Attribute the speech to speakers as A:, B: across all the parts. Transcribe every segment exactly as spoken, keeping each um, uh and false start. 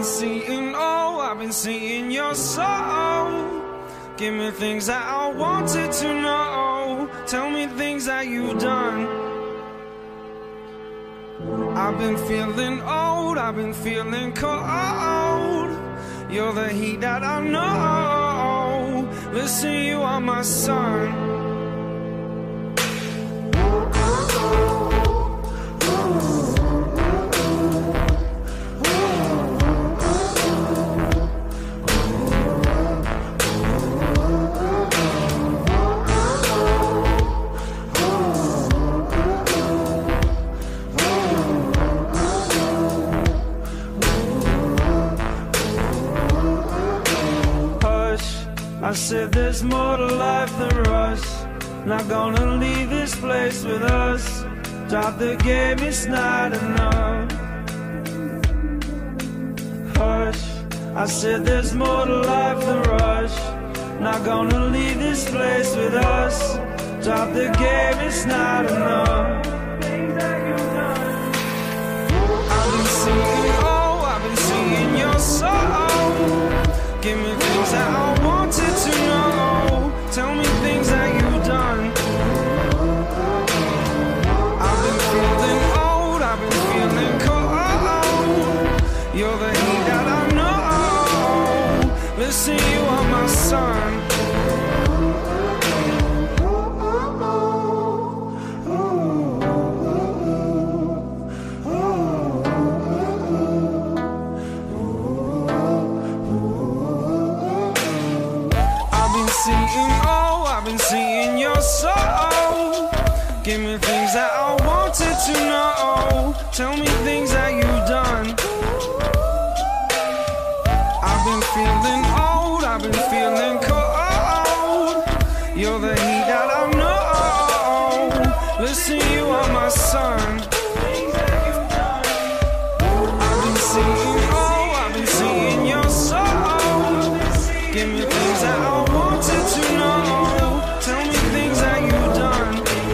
A: seeing, oh, I've been seeing your soul. Give me things that I wanted to know. Tell me things that you've done. I've been feeling old, I've been feeling cold. You're the heat that I know. Listen, you are my sun. I said there's more to life than rush. Not gonna leave this place with us. Drop the game, it's not enough. Hush, I said there's more to life than rush. Not gonna leave this place with us. Drop the game, it's not enough. I've been seeing, oh, I've been seeing your soul. Give me things that I wanted to know. Tell me things that you've done. I've been feeling old, I've been feeling cold. You're the heat that I know. Listen, you are my sun. Seeing, oh, I've been seeing your soul. Give me things that I wanted to know. Tell me things that you've done. I've been feeling old, I've been feeling cold. You're the heat that I know. Listen, you are my sun. I've been seeing, oh, I've been seeing your soul. Give me things that I wanted to know. Tell me things that you've done.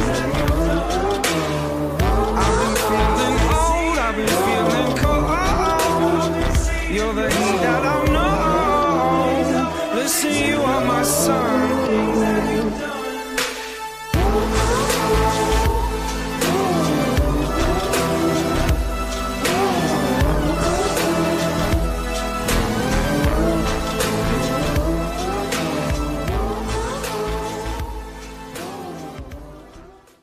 A: I've been feeling old, I've been feeling cold. You're the heat that I know. Listen, you are my sun.